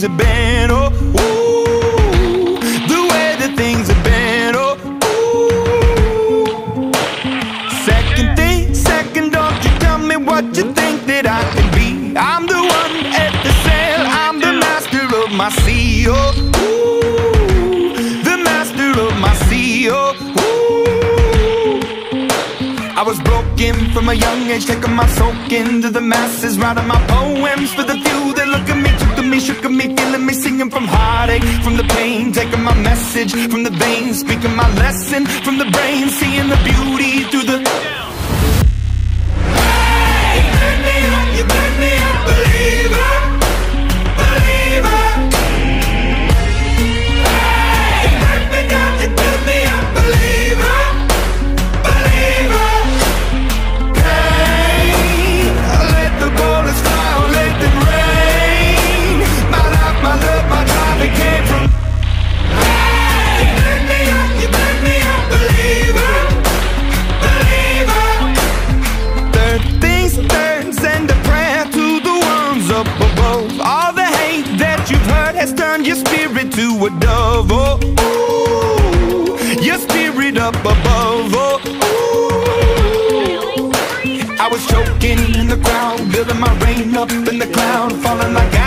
have been. Oh, ooh, the way that things have been. Oh, ooh. Second, don't you tell me what you think that I can be. I'm the one at the sail, I'm the master of my sea. Oh, ooh, the master of my sea. Oh, ooh. I was broken from a young age, taking my soak into the masses, writing my poems for the few that look at me, took to me, shook at me, feeling me, singing from heartache, from the pain, taking my message from the veins, speaking my lesson from the brain, seeing the beauty through the... Hey, you burn me up, you burn me up, believer, believer. Hey, you burn me down, you burn me up, believer, believer. Hey, let the bullets fly, let them rain. My life, my love, my drive, it came from... Hey, you burn me up, you burn me up, believer, believer. Third things third, send a prayer to the ones up above. All the hate that you've heard has turned your spirit to a dove. Oh, ooh, your spirit up above. Oh, ooh. I was choking in the crowd, building my rain up in the cloud, falling like